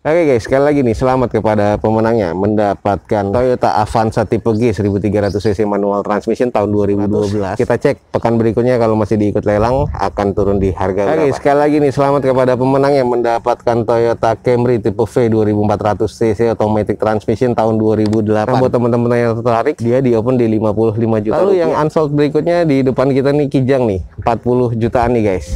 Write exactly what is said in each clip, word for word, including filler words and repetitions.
Oke guys, sekali lagi nih selamat kepada pemenangnya mendapatkan Toyota Avanza tipe G seribu tiga ratus cc manual transmission tahun dua ribu dua belas. Kita cek pekan berikutnya kalau masih diikut lelang akan turun di harga berapa. Oke, sekali lagi nih selamat kepada pemenangnya mendapatkan Toyota Camry tipe V dua ribu empat ratus cc automatic transmission tahun dua ribu delapan. Nah, buat teman-teman yang tertarik, dia di open di lima puluh lima juta. Lalu yang unsold berikutnya di depan kita nih Kijang nih empat puluh jutaan nih guys.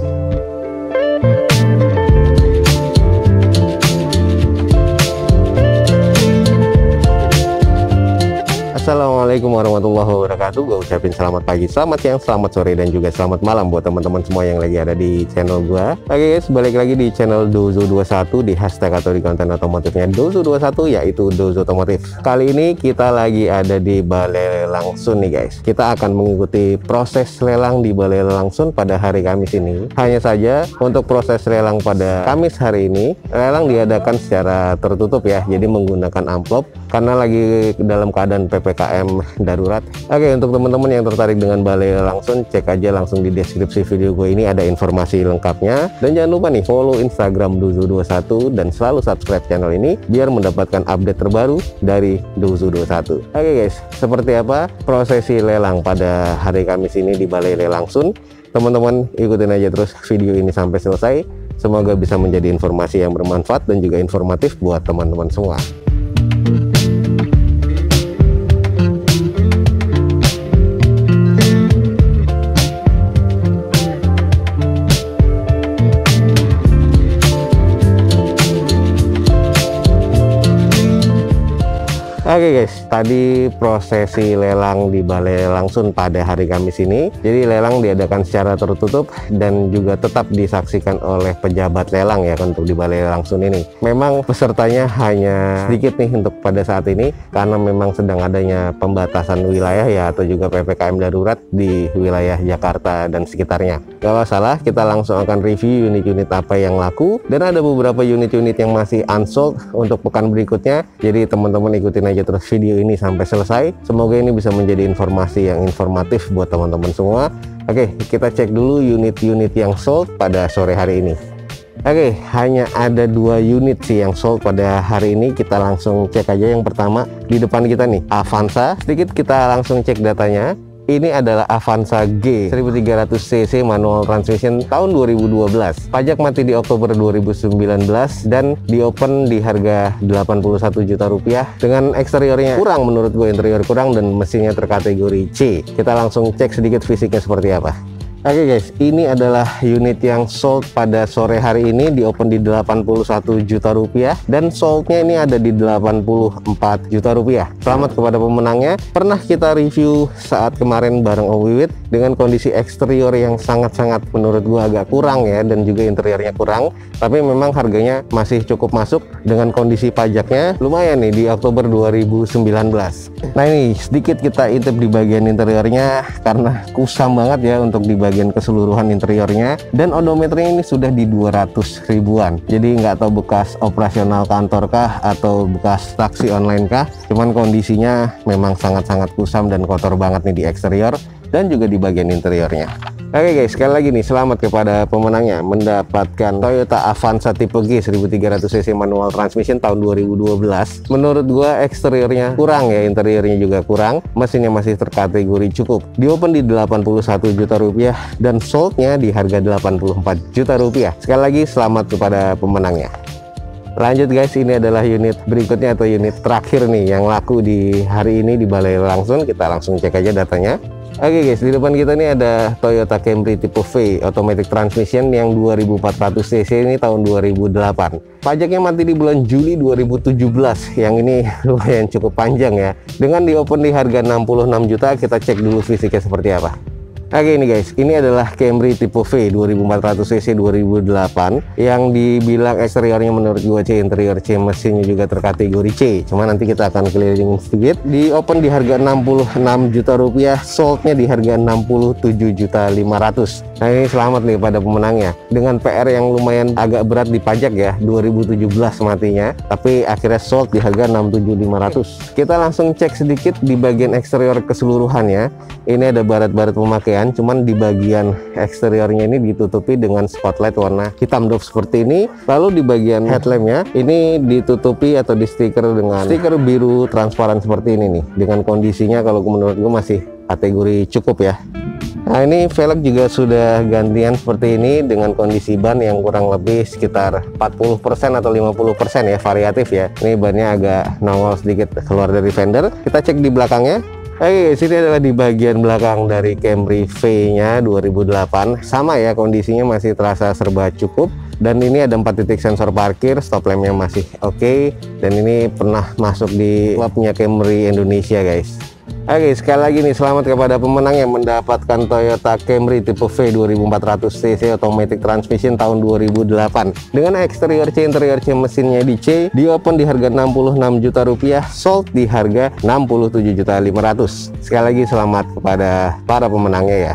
Assalamualaikum warahmatullahi wabarakatuh. Gue ucapin selamat pagi, selamat siang, selamat sore, dan juga selamat malam buat teman-teman semua yang lagi ada di channel gue. Oke guys, balik lagi di channel Dozo dua puluh satu di hashtag atau di konten otomotifnya Dozo dua puluh satu, yaitu Dozo Otomotif. Kali ini kita lagi ada di Balai Lelang Sun nih guys. Kita akan mengikuti proses lelang di Balai Lelang Sun pada hari Kamis ini. Hanya saja untuk proses lelang pada Kamis hari ini, lelang diadakan secara tertutup ya, jadi menggunakan amplop karena lagi dalam keadaan P P K M darurat. Oke, untuk teman-teman yang tertarik dengan Balai Lelang Sun, cek aja langsung di deskripsi video gue ini, ada informasi lengkapnya. Dan jangan lupa nih follow Instagram Dozo dua puluh satu dan selalu subscribe channel ini biar mendapatkan update terbaru dari Dozo dua puluh satu. Oke guys, seperti apa prosesi lelang pada hari Kamis ini di Balai Lelang Sun? Teman-teman ikutin aja terus video ini sampai selesai. Semoga bisa menjadi informasi yang bermanfaat dan juga informatif buat teman-teman semua. Oke okay guys, tadi prosesi lelang di Balai Lelang Sun pada hari Kamis ini. Jadi lelang diadakan secara tertutup dan juga tetap disaksikan oleh pejabat lelang ya untuk di Balai Lelang Sun ini. Memang pesertanya hanya sedikit nih untuk pada saat ini karena memang sedang adanya pembatasan wilayah ya atau juga P P K M darurat di wilayah Jakarta dan sekitarnya. Kalau salah, kita langsung akan review unit-unit apa yang laku dan ada beberapa unit-unit yang masih unsold untuk pekan berikutnya. Jadi teman-teman ikutin aja terus video ini sampai selesai. Semoga ini bisa menjadi informasi yang informatif buat teman-teman semua. Oke, kita cek dulu unit-unit yang sold pada sore hari ini. Oke, hanya ada dua unit sih yang sold pada hari ini. Kita langsung cek aja. Yang pertama di depan kita nih Avanza. Sedikit kita langsung cek datanya. Ini adalah Avanza G seribu tiga ratus cc manual transmission tahun dua ribu dua belas. Pajak mati di Oktober dua ribu sembilan belas dan di open di harga delapan puluh satu juta rupiah. Dengan eksteriornya kurang menurut gue, interior kurang dan mesinnya terkategori C. Kita langsung cek sedikit fisiknya seperti apa. Oke okay guys, ini adalah unit yang sold pada sore hari ini, di open di delapan puluh satu juta rupiah dan soldnya ini ada di delapan puluh empat juta rupiah. Selamat kepada pemenangnya. Pernah kita review saat kemarin bareng Om Wiwit dengan kondisi eksterior yang sangat-sangat menurut gua agak kurang ya, dan juga interiornya kurang, tapi memang harganya masih cukup masuk dengan kondisi pajaknya lumayan nih di Oktober dua ribu sembilan belas. Nah ini sedikit kita intip di bagian interiornya karena kusam banget ya untuk di bagian bagian keseluruhan interiornya, dan odometernya ini sudah di dua ratus ribuan. Jadi nggak tahu bekas operasional kantor kah atau bekas taksi online kah, cuman kondisinya memang sangat-sangat kusam dan kotor banget nih di eksterior dan juga di bagian interiornya. Oke guys, sekali lagi nih selamat kepada pemenangnya mendapatkan Toyota Avanza tipe G seribu tiga ratus cc manual transmission tahun dua ribu dua belas. Menurut gua eksteriornya kurang ya, interiornya juga kurang, mesinnya masih terkategori cukup. Di open di delapan puluh satu juta rupiah dan soldnya di harga delapan puluh empat juta rupiah. Sekali lagi selamat kepada pemenangnya. Lanjut guys, ini adalah unit berikutnya atau unit terakhir nih yang laku di hari ini di Balai Lelang Sun. Kita langsung cek aja datanya. Oke guys, di depan kita nih ada Toyota Camry tipe V automatic transmission yang dua ribu empat ratus cc ini tahun dua ribu delapan. Pajaknya mati di bulan Juli dua ribu tujuh belas. Yang ini lumayan cukup panjang ya. Dengan di open di harga enam puluh enam juta, kita cek dulu fisiknya seperti apa. Oke ini guys, ini adalah Camry tipe V dua ribu empat ratus cc dua ribu delapan yang dibilang eksteriornya menurut gua C, interior C, mesinnya juga terkategori C. Cuma nanti kita akan kelilingin sedikit. Di open di harga enam puluh enam juta rupiah, soldnya di harga enam puluh tujuh juta lima ratus. Nah ini selamat nih pada pemenangnya. Dengan P R yang lumayan agak berat di pajak ya, dua ribu tujuh belas matinya, tapi akhirnya sold di harga enam puluh tujuh juta lima ratus. Kita langsung cek sedikit di bagian eksterior keseluruhannya. Ini ada baret-baret pemakaian pemakaian, cuman di bagian eksteriornya ini ditutupi dengan spotlight warna hitam doff seperti ini. Lalu di bagian headlampnya ini ditutupi atau di stiker dengan stiker biru transparan seperti ini nih. Dengan kondisinya kalau menurut gue masih kategori cukup ya. Nah, ini velg juga sudah gantian seperti ini dengan kondisi ban yang kurang lebih sekitar empat puluh persen atau lima puluh persen ya, variatif ya. Ini bannya agak nongol sedikit keluar dari fender. Kita cek di belakangnya. Oke, sini adalah di bagian belakang dari Camry V-nya dua ribu delapan. Sama ya, kondisinya masih terasa serba cukup. Dan ini ada empat titik sensor parkir, stop lampnya masih oke. Okay. Dan ini pernah masuk di klubnya Camry Indonesia guys. Oke, sekali lagi nih selamat kepada pemenang yang mendapatkan Toyota Camry tipe V dua ribu empat ratus cc automatic transmission tahun dua ribu delapan dengan eksterior C, interior C, mesinnya di C, di open di harga enam puluh enam juta rupiah, sold di harga enam puluh tujuh juta lima ratus. Sekali lagi selamat kepada para pemenangnya ya.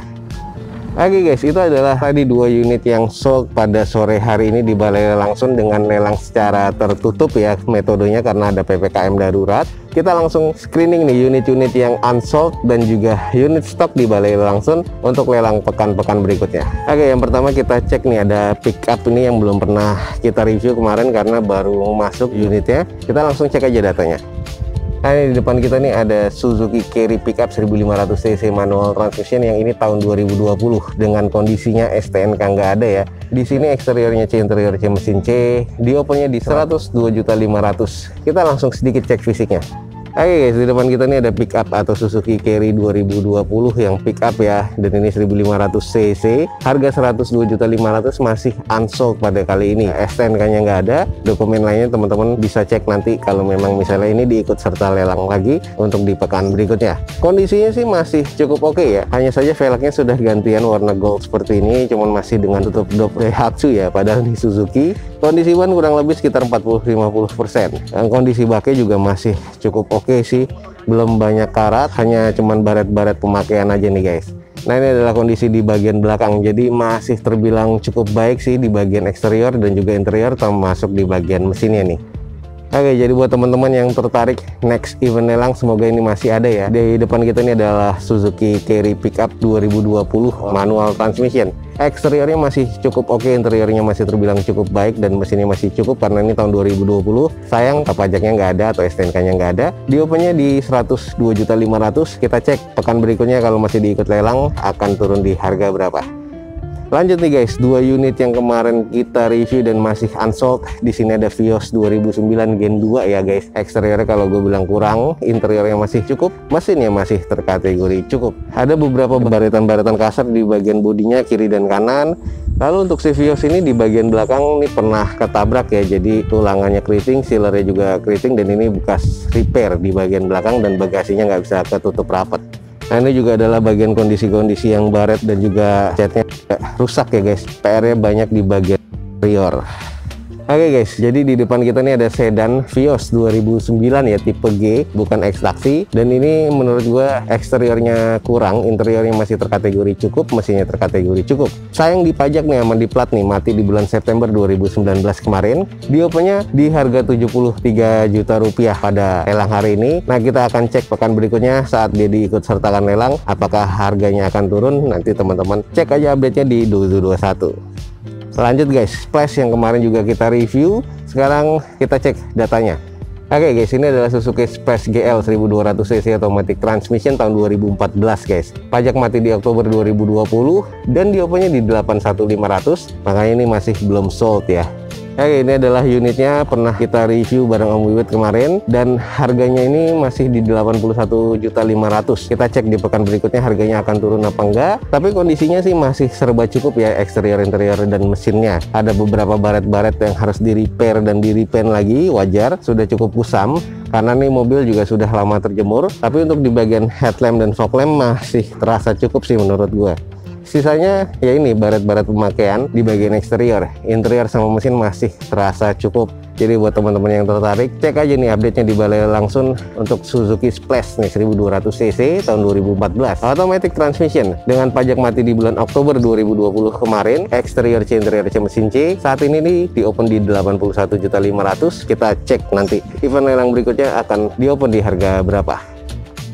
Oke guys, itu adalah tadi dua unit yang sold pada sore hari ini di balai langsung dengan lelang secara tertutup ya metodenya karena ada P P K M darurat. Kita langsung screening nih unit-unit yang unsold dan juga unit stok di balai langsung untuk lelang pekan-pekan berikutnya. Oke, yang pertama kita cek nih ada pickup ini yang belum pernah kita review kemarin karena baru masuk unitnya. Kita langsung cek aja datanya. Nah, ini di depan kita nih ada Suzuki Carry pickup seribu lima ratus cc manual transmission yang ini tahun dua ribu dua puluh dengan kondisinya S T N K nggak ada ya. Di sini eksteriornya C, interior C, mesin C, di opennya di seratus dua juta lima ratus. Kita langsung sedikit cek fisiknya. Oke guys, di depan kita ini ada pickup atau Suzuki Carry dua ribu dua puluh yang pickup ya, dan ini seribu lima ratus cc, harga seratus dua juta lima ratus, masih unsold pada kali ini. S T N K-nya nggak ada, dokumen lainnya teman-teman bisa cek nanti kalau memang misalnya ini diikut serta lelang lagi untuk di pekan berikutnya. Kondisinya sih masih cukup oke ya, hanya saja velgnya sudah gantian warna gold seperti ini, cuman masih dengan tutup dop Daihatsu ya, padahal di Suzuki. Kondisi ban kurang lebih sekitar empat puluh sampai lima puluh persen. Dan kondisi baknya juga masih cukup oke okay sih, belum banyak karat, hanya cuman baret-baret pemakaian aja nih guys. Nah, ini adalah kondisi di bagian belakang, jadi masih terbilang cukup baik sih di bagian eksterior dan juga interior, termasuk di bagian mesinnya nih. Oke, jadi buat teman-teman yang tertarik next event lelang, semoga ini masih ada ya. Di depan kita ini adalah Suzuki Carry pickup dua ribu dua puluh manual transmission. Eksteriornya masih cukup oke, interiornya masih terbilang cukup baik, dan mesinnya masih cukup karena ini tahun dua ribu dua puluh. Sayang pajaknya nggak ada atau S T N K-nya nggak ada. Di opennya di seratus dua juta lima ratus. Kita cek pekan berikutnya kalau masih diikut lelang akan turun di harga berapa. Lanjut nih guys, dua unit yang kemarin kita review dan masih unsold. Di sini ada Vios dua ribu sembilan Gen dua ya guys. Eksteriornya kalau gue bilang kurang, interiornya masih cukup, mesinnya masih terkategori cukup. Ada beberapa baretan-baretan kasar di bagian bodinya kiri dan kanan. Lalu untuk si Vios ini di bagian belakang ini pernah ketabrak ya, jadi tulangannya keriting, sealernya juga keriting, dan ini bekas repair di bagian belakang dan bagasinya nggak bisa ketutup rapat. Nah, ini juga adalah bagian kondisi-kondisi yang baret dan juga catnya rusak ya guys. P R-nya banyak di bagian interior. Oke guys, jadi di depan kita nih ada sedan Vios dua ribu sembilan ya, tipe G, bukan ekstraksi. Dan ini menurut gua eksteriornya kurang, interiornya masih terkategori cukup, mesinnya terkategori cukup. Sayang di pajak nih sama di plat nih, mati di bulan September dua ribu sembilan belas kemarin. Di opennya di harga tujuh puluh tiga juta rupiah pada lelang hari ini. Nah, kita akan cek pekan berikutnya saat dia diikut sertakan lelang, apakah harganya akan turun. Nanti teman-teman cek aja update-nya di dua ribu dua puluh satu. Lanjut guys, Splash yang kemarin juga kita review, sekarang kita cek datanya. Oke guys, ini adalah Suzuki Splash G L seribu dua ratus cc automatic transmission tahun dua ribu empat belas guys. Pajak mati di Oktober dua ribu dua puluh dan di opennya di delapan puluh satu juta lima ratus, makanya ini masih belum sold ya. Oke, ini adalah unitnya, pernah kita review bareng Om Wiwit kemarin, dan harganya ini masih di delapan puluh satu juta lima ratus. Kita cek di pekan berikutnya harganya akan turun apa enggak, tapi kondisinya sih masih serba cukup ya, eksterior, interior, dan mesinnya. Ada beberapa baret-baret yang harus di repair dan di repaint lagi, wajar, sudah cukup kusam karena nih mobil juga sudah lama terjemur. Tapi untuk di bagian headlamp dan fog lamp masih terasa cukup sih menurut gua. Sisanya ya ini baret-baret pemakaian di bagian eksterior, interior sama mesin masih terasa cukup. Jadi buat teman-teman yang tertarik, cek aja nih update-nya di balai langsung untuk Suzuki Splash nih seribu dua ratus cc tahun dua ribu empat belas. Automatic transmission dengan pajak mati di bulan Oktober dua ribu dua puluh kemarin, eksterior C, interior C, mesin C. Saat ini nih di open di delapan puluh satu juta lima ratus. Kita cek nanti event lelang berikutnya akan di open di harga berapa.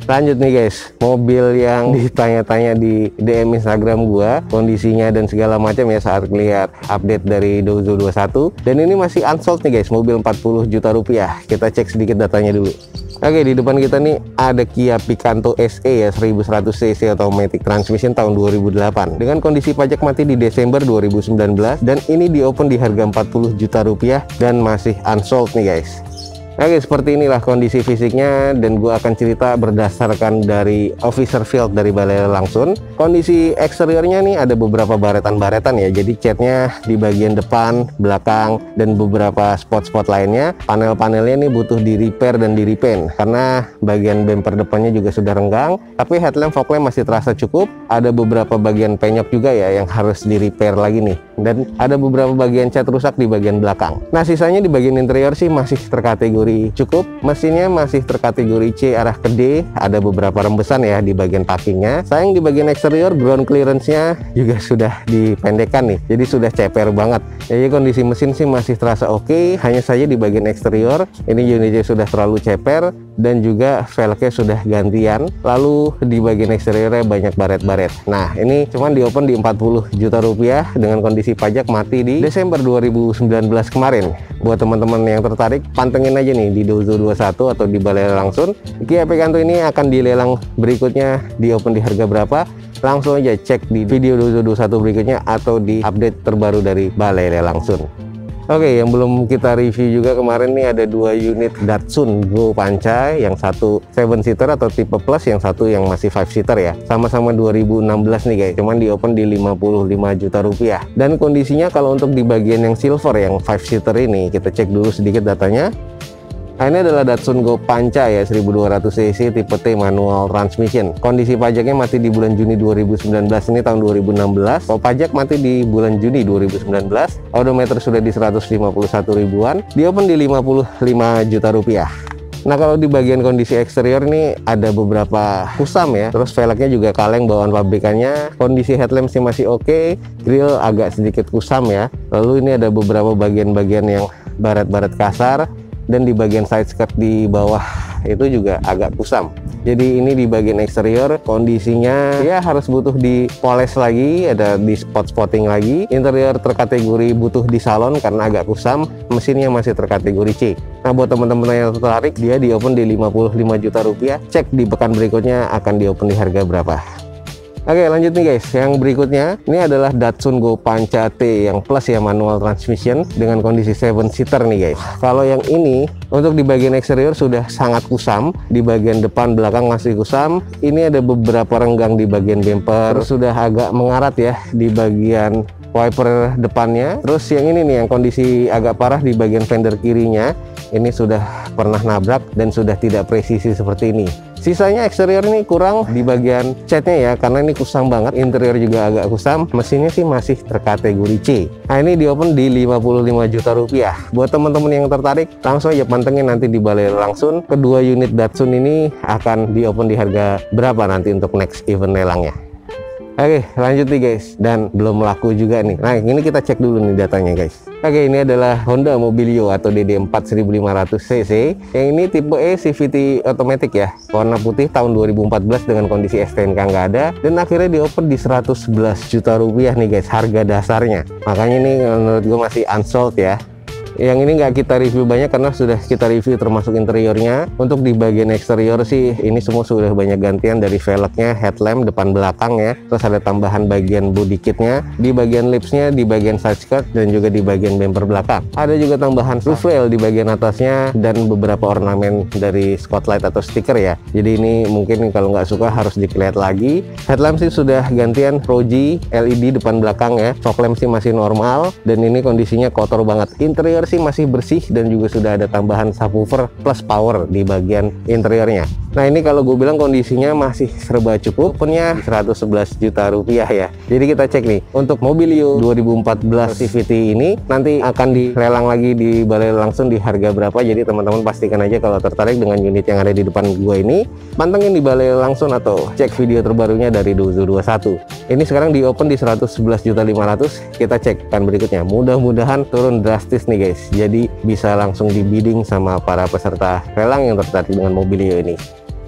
Lanjut nih guys, mobil yang ditanya-tanya di D M Instagram gua, kondisinya dan segala macam ya saat lihat update dari Dozo dua puluh satu. Dan ini masih unsold nih guys, mobil empat puluh juta rupiah. Kita cek sedikit datanya dulu. Oke, di depan kita nih ada Kia Picanto S E ya, seribu seratus cc automatic transmission tahun dua ribu delapan dengan kondisi pajak mati di Desember dua ribu sembilan belas, dan ini di open di harga empat puluh juta rupiah dan masih unsold nih guys. Oke, seperti inilah kondisi fisiknya, dan gua akan cerita berdasarkan dari officer field dari Balai Lelang Sun. Kondisi eksteriornya nih ada beberapa baretan-baretan ya, jadi catnya di bagian depan, belakang, dan beberapa spot-spot lainnya. Panel-panelnya nih butuh di repair dan di repaint karena bagian bumper depannya juga sudah renggang, tapi headlamp fog lamp masih terasa cukup. Ada beberapa bagian penyok juga ya yang harus di repair lagi nih, dan ada beberapa bagian cat rusak di bagian belakang. Nah, sisanya di bagian interior sih masih terkategori cukup. Mesinnya masih terkategori C arah ke D, ada beberapa rembesan ya di bagian packingnya. Sayang di bagian eksterior ground clearance-nya juga sudah dipendekkan nih, jadi sudah ceper banget. Jadi kondisi mesin sih masih terasa oke, hanya saja di bagian eksterior ini unitnya sudah terlalu ceper dan juga velgnya sudah gantian. Lalu di bagian eksteriornya banyak baret-baret. Nah, ini cuman di open di empat puluh juta rupiah dengan kondisi pajak mati di Desember dua ribu sembilan belas kemarin. Buat teman-teman yang tertarik, pantengin aja nih di Dozo dua puluh satu atau di Balai Lelang Sun. Kia Picanto ini akan dilelang berikutnya di open di harga berapa? Langsung aja cek di video Dozo dua puluh satu berikutnya atau di update terbaru dari Balai Lelang Sun. Oke, yang belum kita review juga kemarin nih ada dua unit Datsun Go Panca, yang satu tujuh seater atau tipe plus, yang satu yang masih lima seater ya. Sama-sama dua ribu enam belas nih guys, cuman di open di lima puluh lima juta rupiah. Dan kondisinya kalau untuk di bagian yang silver yang lima seater ini, kita cek dulu sedikit datanya. Nah, ini adalah Datsun Go Panca ya, seribu dua ratus cc tipe T manual transmission. Kondisi pajaknya mati di bulan Juni dua ribu sembilan belas, ini tahun dua ribu enam belas. Kalau pajak mati di bulan Juni dua ribu sembilan belas. Odometer sudah di seratus lima puluh satu ribuan. Di open di lima puluh lima juta rupiah. Nah, kalau di bagian kondisi eksterior ini ada beberapa kusam ya. Terus velgnya juga kaleng bawaan pabrikannya. Kondisi headlamp sih masih oke. Grill agak sedikit kusam ya. Lalu ini ada beberapa bagian-bagian yang baret-baret kasar. Dan di bagian side skirt di bawah itu juga agak kusam. Jadi ini di bagian eksterior kondisinya ya harus butuh dipoles lagi, ada di spot-spotting lagi. Interior terkategori butuh di salon karena agak kusam. Mesinnya masih terkategori C. Nah, buat teman-teman yang tertarik, dia di open di lima puluh lima juta rupiah. Cek di pekan berikutnya akan di open di harga berapa. Oke, lanjut nih guys, yang berikutnya ini adalah Datsun Go Panca T yang plus ya, manual transmission dengan kondisi tujuh seater nih guys. Kalau yang ini untuk di bagian eksterior sudah sangat kusam, di bagian depan belakang masih kusam. Ini ada beberapa renggang di bagian bumper, sudah agak mengarat ya di bagian wiper depannya. Terus yang ini nih yang kondisi agak parah di bagian fender kirinya, ini sudah pernah nabrak dan sudah tidak presisi seperti ini. Sisanya eksterior ini kurang di bagian catnya ya, karena ini kusam banget. Interior juga agak kusam. Mesinnya sih masih terkategori C. Nah, ini di open di lima puluh lima juta rupiah. Buat teman-teman yang tertarik, langsung aja pantengin nanti di Balai Lelang Sun. Kedua unit Datsun ini akan di open di harga berapa nanti untuk next event lelangnya. Oke, lanjut nih guys, dan belum laku juga nih. Nah, ini kita cek dulu nih datanya guys. Oke, ini adalah Honda Mobilio atau D D empat seribu lima ratus cc. Yang ini tipe E C V T automatic ya, warna putih tahun dua ribu empat belas dengan kondisi S T N K nggak ada. Dan akhirnya di open di seratus sebelas juta rupiah nih guys, harga dasarnya. Makanya ini menurut gue masih unsold ya. Yang ini nggak kita review banyak karena sudah kita review termasuk interiornya. Untuk di bagian eksterior sih ini semua sudah banyak gantian dari velgnya, headlamp depan belakang ya. Terus ada tambahan bagian body kitnya, di bagian lipsnya, di bagian side skirt, dan juga di bagian bumper belakang. Ada juga tambahan roof rail di bagian atasnya dan beberapa ornamen dari spotlight atau stiker ya. Jadi ini mungkin kalau nggak suka harus dilihat lagi. Headlamp sih sudah gantian Proji L E D depan belakang ya. Fog lamp sih masih normal dan ini kondisinya kotor banget. Interior sih masih bersih dan juga sudah ada tambahan subwoofer plus power di bagian interiornya. Nah, ini kalau gue bilang kondisinya masih serba cukup, punya seratus sebelas juta rupiah ya. Jadi kita cek nih untuk Mobilio dua ribu empat belas C V T ini nanti akan dilelang lagi di Balai Lelang Sun di harga berapa. Jadi teman-teman pastikan aja kalau tertarik dengan unit yang ada di depan gue ini, pantengin di Balai Lelang Sun atau cek video terbarunya dari Dozo dua puluh satu. Ini sekarang di open di seratus sebelas juta lima ratus. Kita cek kan berikutnya. Mudah-mudahan turun drastis nih guys. Jadi bisa langsung di bidding sama para peserta lelang yang tertarik dengan Mobilio ini.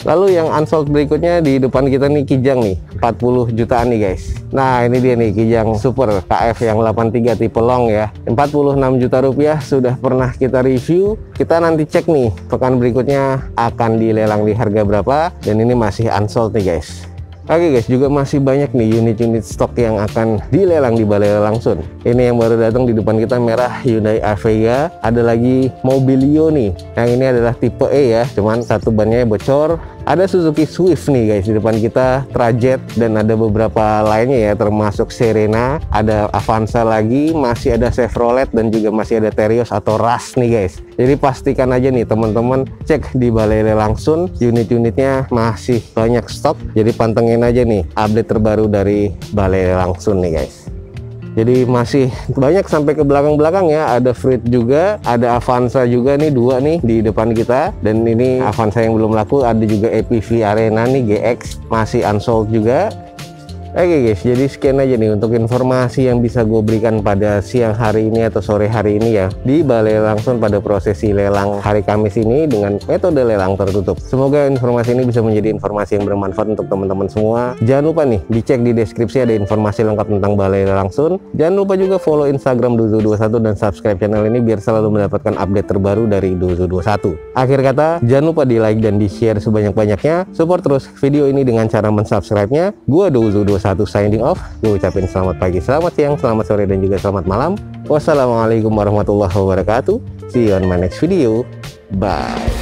Lalu yang unsold berikutnya di depan kita nih Kijang nih, empat puluh jutaan nih guys. Nah ini dia nih Kijang Super K F yang delapan tiga tipe long ya, empat puluh enam juta rupiah, sudah pernah kita review. Kita nanti cek nih pekan berikutnya akan dilelang di harga berapa, dan ini masih unsold nih guys. Oke guys, juga masih banyak nih unit-unit stok yang akan dilelang di Balai Lelang Sun. Ini yang baru datang di depan kita, merah Hyundai Avega. Ada lagi Mobilio nih, yang ini adalah tipe E ya, cuman satu bannya bocor. Ada Suzuki Swift nih guys di depan kita, Trajet, dan ada beberapa lainnya ya, termasuk Serena, ada Avanza lagi, masih ada Chevrolet, dan juga masih ada Terios atau Rush nih guys. Jadi pastikan aja nih teman-teman cek di Balai Lelang Sun, unit-unitnya masih banyak stok. Jadi pantengin aja nih update terbaru dari Balai Lelang Sun nih guys. Jadi masih banyak sampai ke belakang-belakang ya. Ada Freed juga, ada Avanza juga nih, dua nih di depan kita. Dan ini Avanza yang belum laku. Ada juga A P V Arena nih G X, masih unsold juga. Oke guys, jadi sekian aja nih untuk informasi yang bisa gue berikan pada siang hari ini atau sore hari ini ya, di Balai Lelang Sun pada prosesi lelang hari Kamis ini dengan metode lelang tertutup. Semoga informasi ini bisa menjadi informasi yang bermanfaat untuk teman-teman semua. Jangan lupa nih dicek di deskripsi, ada informasi lengkap tentang Balai Lelang Sun. Jangan lupa juga follow Instagram Duzu dua puluh satu dan subscribe channel ini biar selalu mendapatkan update terbaru dari Duzu dua puluh satu. Akhir kata, jangan lupa di like dan di share sebanyak-banyaknya. Support terus video ini dengan cara mensubscribe-nya. Gua Duzu dua puluh satu signing off. Gue ucapin selamat pagi, selamat siang, selamat sore, dan juga selamat malam. Wassalamualaikum warahmatullahi wabarakatuh. See you on my next video. Bye.